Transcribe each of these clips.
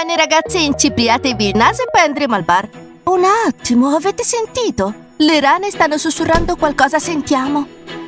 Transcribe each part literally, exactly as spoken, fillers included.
Bene ragazze, incipriatevi il naso e poi andremo al bar. Un attimo, avete sentito? Le rane stanno sussurrando qualcosa, sentiamo.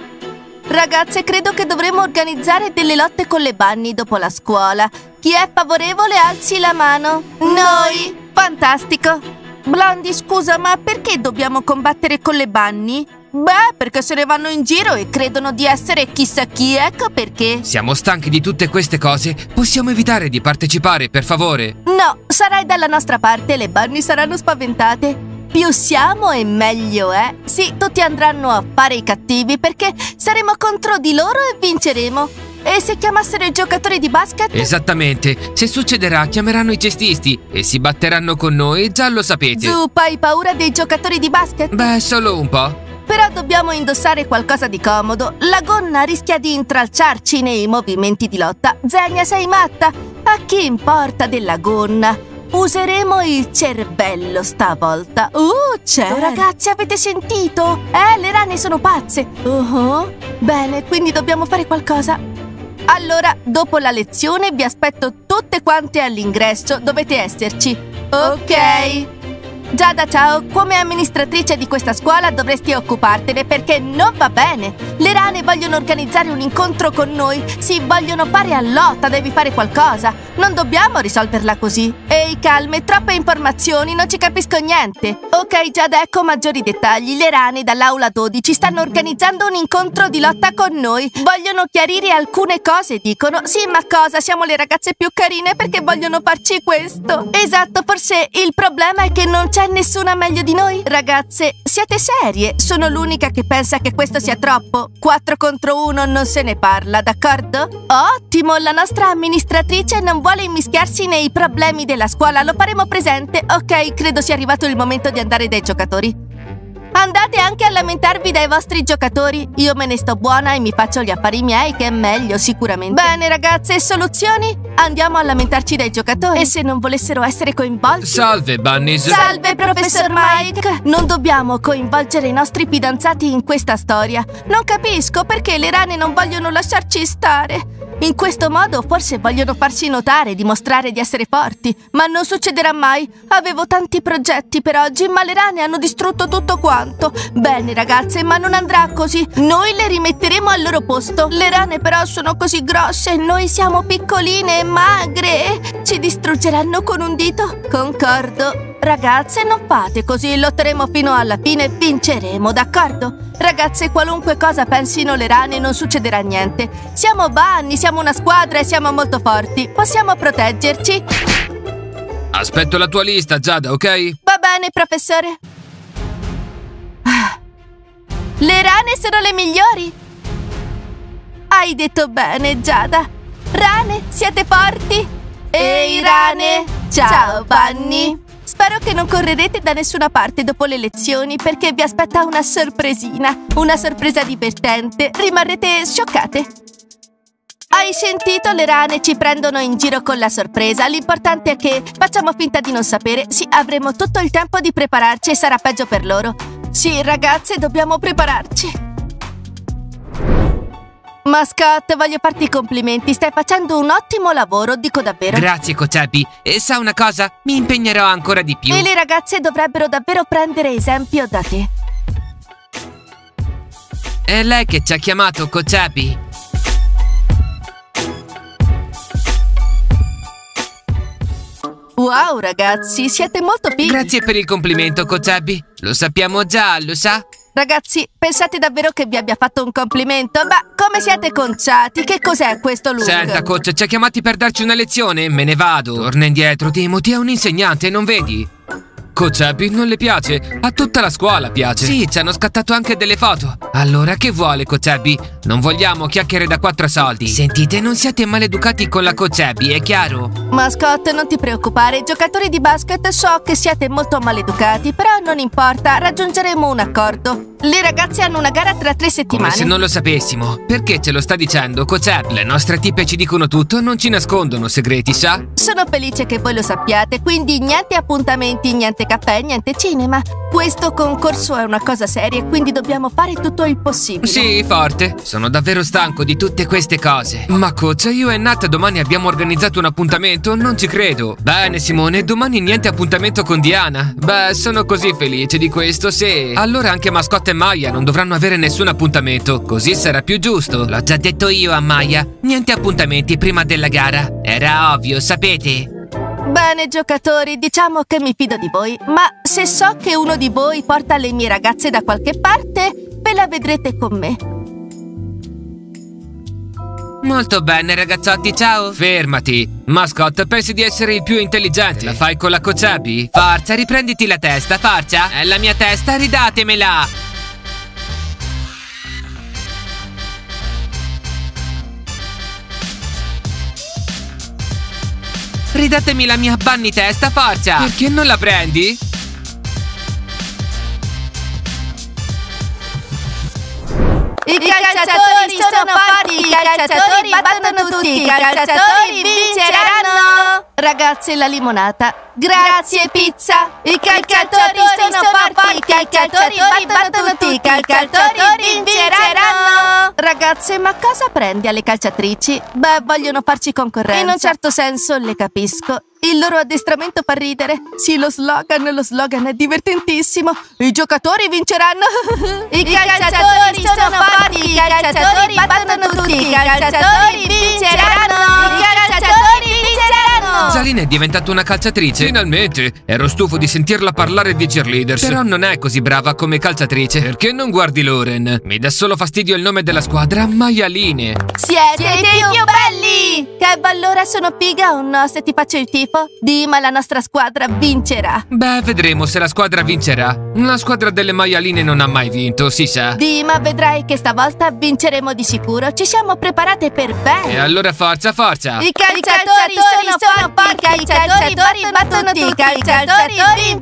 Ragazze, credo che dovremmo organizzare delle lotte con le bunny dopo la scuola. Chi è favorevole alzi la mano. Noi! Fantastico! Blondie, scusa, ma perché dobbiamo combattere con le bunny? Beh, perché se ne vanno in giro e credono di essere chissà chi, ecco perché. Siamo stanchi di tutte queste cose. Possiamo evitare di partecipare, per favore? No, sarai dalla nostra parte, le bunny saranno spaventate. Più siamo e meglio è. Sì, tutti andranno a fare i cattivi perché saremo contro di loro e vinceremo. E se chiamassero i giocatori di basket? Esattamente. Se succederà, chiameranno i cestisti e si batteranno con noi, già lo sapete. Zup, hai paura dei giocatori di basket? Beh, solo un po'. Però dobbiamo indossare qualcosa di comodo. La gonna rischia di intralciarci nei movimenti di lotta. Zenia, sei matta? A chi importa della gonna? Useremo il cervello stavolta. Uh, certo. Ragazzi, avete sentito? Eh, le rane sono pazze. Uh-huh. Bene, quindi dobbiamo fare qualcosa. Allora, dopo la lezione vi aspetto tutte quante all'ingresso. Dovete esserci. Ok. Giada, ciao, come amministratrice di questa scuola dovresti occupartene perché non va bene. Le rane vogliono organizzare un incontro con noi, si vogliono fare a lotta, devi fare qualcosa. Non dobbiamo risolverla così. Ehi, calme, troppe informazioni, non ci capisco niente. Ok, Giada, ecco maggiori dettagli. Le rane dall'aula dodici stanno organizzando un incontro di lotta con noi. Vogliono chiarire alcune cose, dicono. Sì, ma cosa? Siamo le ragazze più carine perché vogliono farci questo. Esatto, forse il problema è che non c'è nessuna meglio di noi? Ragazze, siete serie? Sono l'unica che pensa che questo sia troppo. Quattro contro uno non se ne parla, d'accordo? Ottimo, la nostra amministratrice non vuole immischiarsi nei problemi della scuola, lo faremo presente. Ok, credo sia arrivato il momento di andare dai giocatori. Andate anche a lamentarvi dai vostri giocatori. Io me ne sto buona e mi faccio gli affari miei, che è meglio sicuramente. Bene ragazze, soluzioni? Andiamo a lamentarci dai giocatori. E se non volessero essere coinvolti? Salve, Bunnies. Salve, professor Mike. Non dobbiamo coinvolgere i nostri fidanzati in questa storia. Non capisco perché le rane non vogliono lasciarci stare. In questo modo forse vogliono farsi notare, dimostrare di essere forti. Ma non succederà mai. Avevo tanti progetti per oggi, ma le rane hanno distrutto tutto quanto. Bene ragazze, ma non andrà così. Noi le rimetteremo al loro posto. Le rane però sono così grosse e noi siamo piccoline e magre. Ci distruggeranno con un dito. Concordo. Ragazze, non fate così, lotteremo fino alla fine e vinceremo, d'accordo? Ragazze, qualunque cosa pensino le rane non succederà niente. Siamo bunny, siamo una squadra e siamo molto forti. Possiamo proteggerci. Aspetto la tua lista, Giada, ok? Va bene, professore. Le rane sono le migliori. Hai detto bene, Giada. Rane, siete forti? Ehi, rane! Ciao, bunny! Spero che non correrete da nessuna parte dopo le lezioni perché vi aspetta una sorpresina, una sorpresa divertente. Rimarrete scioccate. Hai sentito? Le rane ci prendono in giro con la sorpresa. L'importante è che facciamo finta di non sapere. Sì, avremo tutto il tempo di prepararci e sarà peggio per loro. Sì, ragazze, dobbiamo prepararci. Mascotte, voglio farti i complimenti. Stai facendo un ottimo lavoro, dico davvero. Grazie, Coach Abby. E sa una cosa? Mi impegnerò ancora di più. E le ragazze dovrebbero davvero prendere esempio da te. È lei che ci ha chiamato, Coach Abby? Wow, ragazzi, siete molto fighi. Grazie per il complimento, Coach Abby. Lo sappiamo già, lo sa? Ragazzi, pensate davvero che vi abbia fatto un complimento? Ma come siete conciati? Che cos'è questo look? Senta, coach, ci ha chiamati per darci una lezione? Me ne vado. Torna indietro, Timothy è un insegnante, non vedi? Coach Abby non le piace? A tutta la scuola piace. Sì, ci hanno scattato anche delle foto. Allora, che vuole, Coach Abby? Non vogliamo chiacchiere da quattro soldi. Sentite, non siete maleducati con la Coach Abby, è chiaro? Mascotte, non ti preoccupare. Giocatori di basket, so che siete molto maleducati, però non importa, raggiungeremo un accordo. Le ragazze hanno una gara tra tre settimane. Come se non lo sapessimo. Perché ce lo sta dicendo, Coach Abby? Le nostre tipe ci dicono tutto, non ci nascondono segreti, sa? Sono felice che voi lo sappiate, quindi niente appuntamenti, niente niente caffè e niente cinema. Questo concorso è una cosa seria e quindi dobbiamo fare tutto il possibile. Sì, forte. Sono davvero stanco di tutte queste cose. Ma coach, io e Nat domani abbiamo organizzato un appuntamento? Non ci credo. Bene, Simone, domani niente appuntamento con Diana. Beh, sono così felice di questo, sì. Allora anche Mascotte e Maya non dovranno avere nessun appuntamento. Così sarà più giusto. L'ho già detto io a Maya. Niente appuntamenti prima della gara. Era ovvio, sapete? Bene, giocatori, diciamo che mi fido di voi, ma se so che uno di voi porta le mie ragazze da qualche parte, ve la vedrete con me. Molto bene, ragazzotti, ciao. Fermati. Mascotte, pensi di essere il più intelligente? La fai con la coach Abby? Forza, riprenditi la testa, forza. È la mia testa, ridatemela. Ridatemi la mia bunny testa, forza! Perché non la prendi? I calciatori sono forti, i calciatori battono tutti, i calciatori vinceranno! Ragazze, la limonata. Grazie, pizza! I calciatori sono forti, i calciatori battono tutti, i calciatori vinceranno! Ragazze, ma cosa prendi alle calciatrici? Beh, vogliono farci concorrenza. In un certo senso le capisco. Il loro addestramento fa ridere. Sì, lo slogan, lo slogan è divertentissimo. I giocatori vinceranno. I calciatori sono forti, i calciatori battono tutti, i calciatori vinceranno. I calciatori vinceranno. Zalina è diventata una calciatrice? Finalmente! Ero stufo di sentirla parlare di cheerleaders. Però non è così brava come calciatrice. Perché non guardi Loren? Mi dà solo fastidio il nome della squadra, Maialine. Siete, Siete i più, più belli! Kev, allora sono piga o no se ti faccio il tifo? Di, ma la nostra squadra vincerà. Beh, vedremo se la squadra vincerà. La squadra delle Maialine non ha mai vinto, si sa. Di, ma vedrai che stavolta vinceremo di sicuro. Ci siamo preparate per bene. E allora forza, forza! I calciatori, I calciatori sono, sono forti, i calciatori battono tutti, i calciatori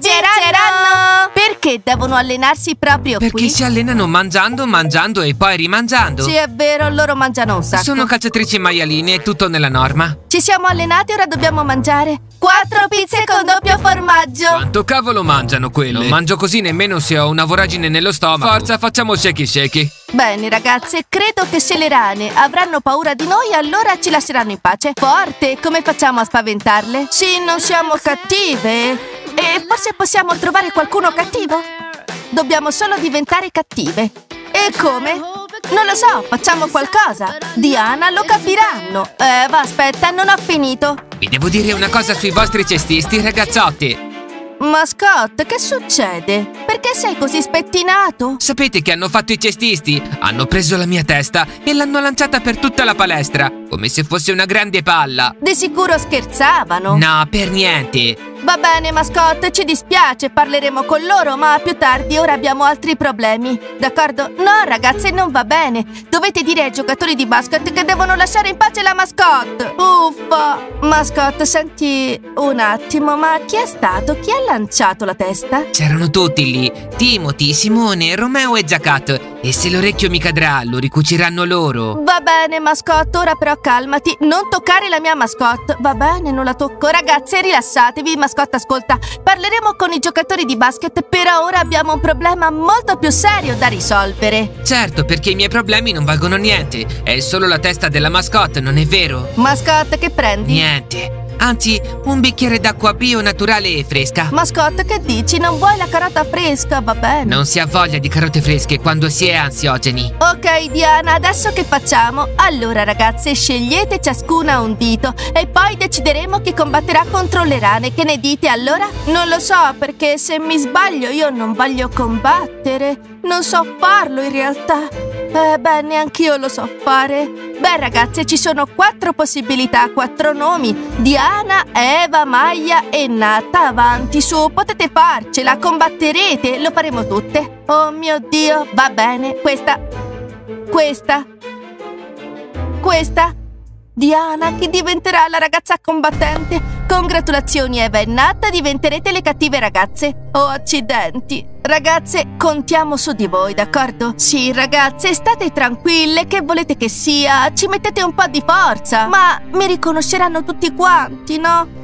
vinceranno! Perché devono allenarsi proprio Perché qui? Perché si allenano mangiando, mangiando e poi rimangiando. Sì, è vero, loro mangiano un sacco. Sono calciatrici Maialine, è tutto nella norma. Ci siamo allenati, ora dobbiamo mangiare. Quattro pizze con doppio formaggio. Quanto cavolo mangiano quelle? Non mangio così nemmeno se ho una voragine nello stomaco. Forza, facciamo shaky shaky. Bene ragazze, credo che se le rane avranno paura di noi, allora ci lasceranno in pace. Forte, come facciamo a spaventarle? Sì, non siamo cattive. E forse possiamo trovare qualcuno cattivo? Dobbiamo solo diventare cattive. E come? Non lo so, facciamo qualcosa. Diana lo capiranno. Eva, aspetta, non ho finito. Vi devo dire una cosa sui vostri cestisti, ragazzotti. Mascotte, che succede? Perché sei così spettinato? Sapete che hanno fatto i cestisti? Hanno preso la mia testa e l'hanno lanciata per tutta la palestra, come se fosse una grande palla. Di sicuro scherzavano. No, per niente. Va bene, Mascotte, ci dispiace, parleremo con loro, ma più tardi, ora abbiamo altri problemi. D'accordo? No, ragazze, non va bene. Dovete dire ai giocatori di basket che devono lasciare in pace la Mascotte. Uffa. Mascotte, senti un attimo, ma chi è stato? Chi ha lanciato la testa? C'erano tutti lì. Timothy, Simone, Romeo e Giacat. E se l'orecchio mi cadrà, lo ricuciranno loro. Va bene, Mascotte, ora però calmati. Non toccare la mia Mascotte. Va bene, non la tocco. Ragazze, rilassatevi, Mascotte, ascolta. Parleremo con i giocatori di basket. Per ora abbiamo un problema molto più serio da risolvere. Certo, perché i miei problemi non valgono niente. È solo la testa della Mascotte, non è vero? Mascotte, che prendi? Niente. Anzi, un bicchiere d'acqua bio naturale e fresca. Mascotte, che dici? Non vuoi la carota fresca? Va bene. Non si ha voglia di carote fresche quando si è ansiogeni. Ok, Diana, adesso che facciamo? Allora, ragazze, scegliete ciascuna un dito e poi decideremo chi combatterà contro le rane. Che ne dite allora? Non lo so, perché se mi sbaglio io non voglio combattere. Non so farlo in realtà. Eh, beh, neanch'io lo so fare. Beh, ragazze, ci sono quattro possibilità, quattro nomi. Diana, Eva, Maya e Nata. Avanti, su, potete farcela, combatterete, lo faremo tutte. Oh mio Dio, va bene, questa, questa, questa. Diana, chi diventerà la ragazza combattente? Congratulazioni Eva e Nata, diventerete le cattive ragazze. Oh, accidenti. Ragazze, contiamo su di voi, d'accordo? Sì, ragazze, state tranquille, che volete che sia? Ci mettete un po' di forza. Ma mi riconosceranno tutti quanti, no?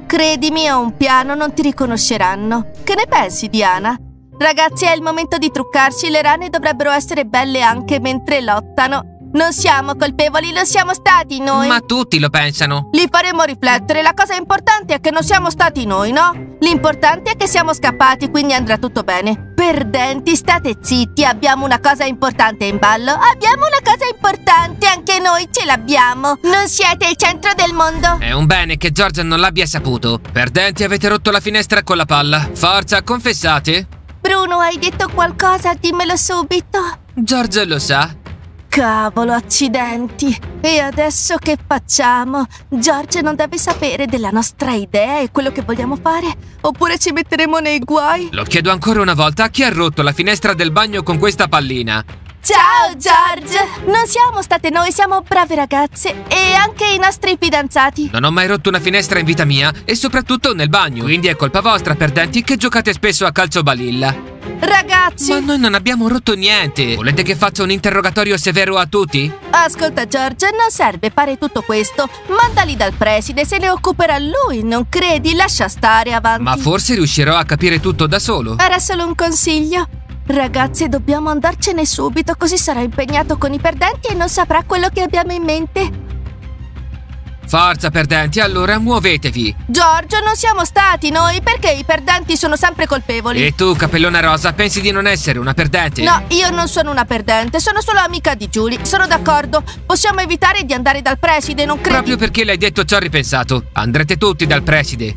Credimi, ho un piano, non ti riconosceranno. Che ne pensi, Diana? Ragazzi, è il momento di truccarci. Le rane dovrebbero essere belle anche mentre lottano. Non siamo colpevoli, lo siamo stati noi. Ma tutti lo pensano. Li faremo riflettere. La cosa importante è che non siamo stati noi, no? L'importante è che siamo scappati, quindi andrà tutto bene. Perdenti, state zitti, abbiamo una cosa importante in ballo. Abbiamo una cosa importante, anche noi ce l'abbiamo. Non siete il centro del mondo. È un bene che George non l'abbia saputo. Perdenti, avete rotto la finestra con la palla. Forza, confessate. Bruno, hai detto qualcosa? Dimmelo subito. George lo sa. Cavolo, accidenti! E adesso che facciamo? George non deve sapere della nostra idea e quello che vogliamo fare? Oppure ci metteremo nei guai? Lo chiedo ancora una volta, chi ha rotto la finestra del bagno con questa pallina? Ciao, George! Non siamo state noi, siamo brave ragazze e anche i nostri fidanzati. Non ho mai rotto una finestra in vita mia e soprattutto nel bagno. Quindi è colpa vostra, perdenti, che giocate spesso a calcio balilla. Ragazzi! Ma noi non abbiamo rotto niente. Volete che faccia un interrogatorio severo a tutti? Ascolta, George, non serve fare tutto questo. Mandali dal preside, se ne occuperà lui, non credi? Lascia stare, avanti. Ma forse riuscirò a capire tutto da solo. Era solo un consiglio. Ragazzi, dobbiamo andarcene subito, così sarà impegnato con i perdenti e non saprà quello che abbiamo in mente. Forza, perdenti, allora muovetevi. Giorgio, non siamo stati noi, perché i perdenti sono sempre colpevoli. E tu, capellona rosa, pensi di non essere una perdente? No, io non sono una perdente, sono solo amica di Julie. Sono d'accordo, possiamo evitare di andare dal preside, non credi? Proprio perché l'hai detto ci ho ripensato. Andrete tutti dal preside.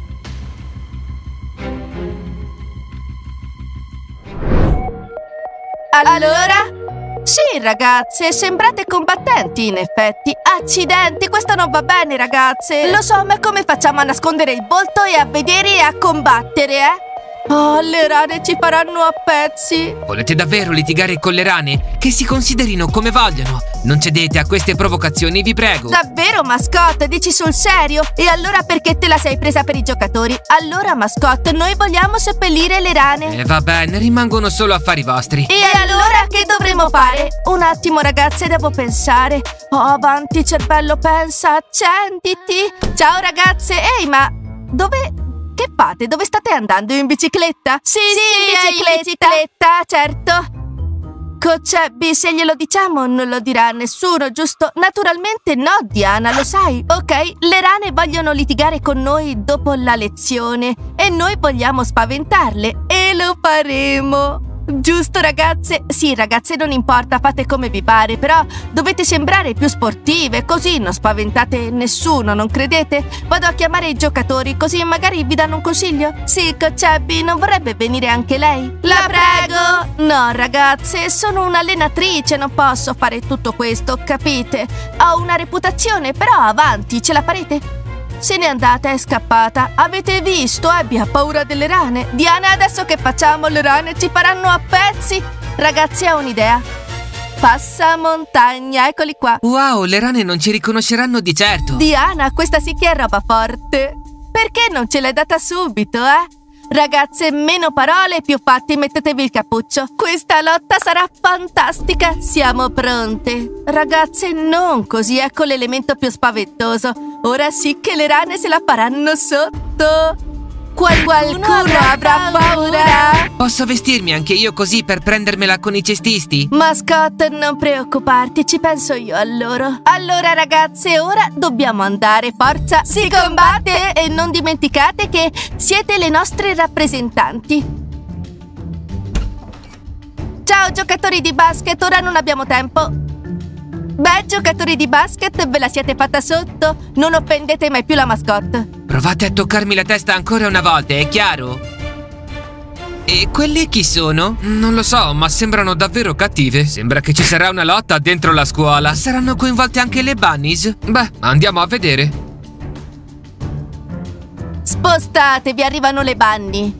Allora? Sì, ragazze, sembrate combattenti, in effetti. Accidenti, questo non va bene, ragazze. Lo so, ma come facciamo a nascondere il volto e a vedere e a combattere, eh? Oh, le rane ci faranno a pezzi. Volete davvero litigare con le rane? Che si considerino come vogliono. Non cedete a queste provocazioni, vi prego. Davvero, mascotte? Dici sul serio? E allora perché te la sei presa per i giocatori? Allora, mascotte, noi vogliamo seppellire le rane. E va bene, rimangono solo affari vostri. E allora che dovremo fare? Un attimo, ragazze, devo pensare. Oh, avanti, cervello, pensa, accenditi. Ciao, ragazze. Ehi, ma dove... Che fate? Dove state andando? In bicicletta? Sì, sì, in bicicletta. bicicletta, certo. Coach Abby, se glielo diciamo non lo dirà nessuno, giusto? Naturalmente no, Diana, lo sai. Ok, le rane vogliono litigare con noi dopo la lezione e noi vogliamo spaventarle e lo faremo. Giusto, ragazze? Sì, ragazze, non importa, fate come vi pare, però dovete sembrare più sportive, così non spaventate nessuno, non credete? Vado a chiamare i giocatori, così magari vi danno un consiglio? Sì, Coach Abby, non vorrebbe venire anche lei? La prego! No, ragazze, sono un'allenatrice, non posso fare tutto questo, capite? Ho una reputazione, però avanti, ce la farete? Se n'è andata, è scappata. Avete visto? Abby ha paura delle rane. Diana, adesso che facciamo? Le rane ci faranno a pezzi. Ragazzi, ho un'idea. Passamontagna, eccoli qua. Wow, le rane non ci riconosceranno di certo. Diana, questa sì che è roba forte. Perché non ce l'hai data subito, eh? Ragazze, meno parole, più fatti, mettetevi il cappuccio. Questa lotta sarà fantastica. Siamo pronte. Ragazze, non così, ecco l'elemento più spaventoso. Ora sì che le rane se la faranno sotto. Qual qualcuno avrà, avrà paura? Posso vestirmi anche io così per prendermela con i cestisti? Mascotte, non preoccuparti, ci penso io a loro. Allora ragazze, ora dobbiamo andare, forza, si combatte! E non dimenticate che siete le nostre rappresentanti. Ciao giocatori di basket, ora non abbiamo tempo. Beh, giocatori di basket, ve la siete fatta sotto? Non offendete mai più la mascotte. Provate a toccarmi la testa ancora una volta, è chiaro? E quelle chi sono? Non lo so, ma sembrano davvero cattive. Sembra che ci sarà una lotta dentro la scuola. Saranno coinvolte anche le bunnies? Beh, andiamo a vedere. Spostatevi, arrivano le bunny.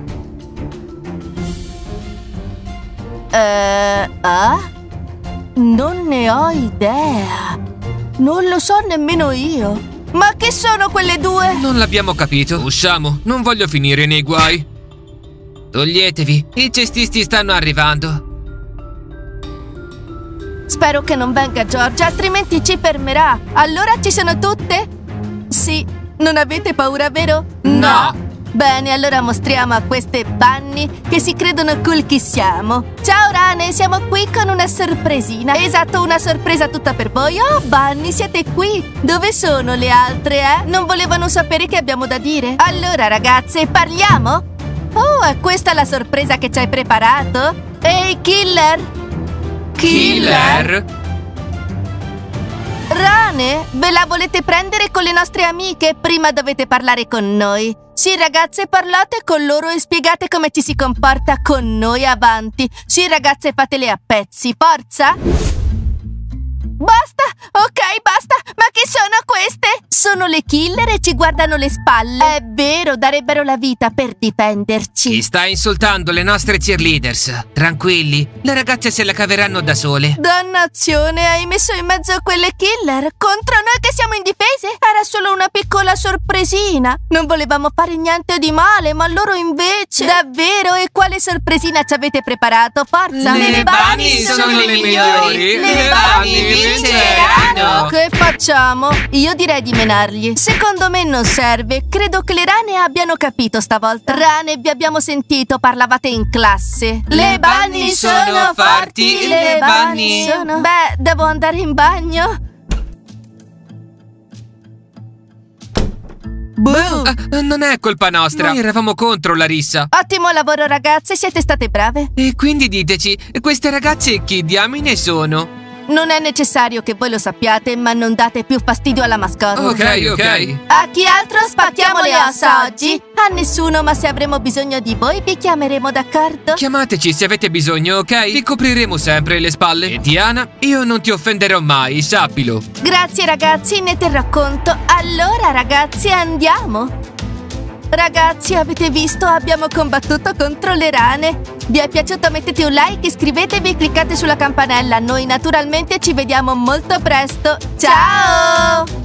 Eh, ah? Non ne ho idea. Non lo so nemmeno io. Ma che sono quelle due? Non l'abbiamo capito. Usciamo, non voglio finire nei guai. Toglietevi, i cestisti stanno arrivando. Spero che non venga Giorgia, altrimenti ci fermerà. Allora ci sono tutte? Sì, Non avete paura, vero? No. Bene, allora mostriamo a queste bunny che si credono cool chi siamo. Ciao rane, siamo qui con una sorpresina. Esatto, una sorpresa tutta per voi. Oh, bunny, siete qui. Dove sono le altre, eh? Non volevano sapere che abbiamo da dire? Allora, ragazze, parliamo? Oh, è questa la sorpresa che ci hai preparato? Ehi, killer! Killer? Rane, ve la volete prendere con le nostre amiche? Prima dovete parlare con noi. Sì, ragazze, parlate con loro e spiegate come ci si comporta con noi, avanti. Sì, ragazze, fatele a pezzi, forza! Basta! Ok, basta! Ma chi sono queste? Sono le killer e ci guardano le spalle. È vero, darebbero la vita per difenderci. Chi sta insultando le nostre cheerleaders? Tranquilli, le ragazze se la caveranno da sole. Dannazione, hai messo in mezzo quelle killer contro noi che siamo indifese? Era solo una piccola sorpresina. Non volevamo fare niente di male, ma loro invece... Davvero? E quale sorpresina ci avete preparato? Forza! Le bunny sono le migliori. Le bunny vinceranno. Che facciamo? Io direi di menargli. Secondo me non serve. Credo che le rane abbiano capito stavolta. Rane, vi abbiamo sentito, parlavate in classe. Le bunny sono forti. Le bunny sono... Beh, devo andare in bagno. Boh. Ah, non è colpa nostra. Noi eravamo contro la rissa. Ottimo lavoro, ragazze, siete state brave. E quindi diteci, queste ragazze chi diamine sono? Non è necessario che voi lo sappiate, ma non date più fastidio alla mascotte. Ok, ok. A chi altro spacchiamo le ossa oggi? A nessuno, ma se avremo bisogno di voi vi chiameremo, d'accordo? Chiamateci se avete bisogno, ok? Vi copriremo sempre le spalle. E Diana, io non ti offenderò mai, sappilo. Grazie ragazzi, ne terrò conto. Allora ragazzi, andiamo. Ragazzi, avete visto? Abbiamo combattuto contro le rane. Vi è piaciuto? Mettete un like, iscrivetevi e cliccate sulla campanella. Noi naturalmente ci vediamo molto presto. Ciao!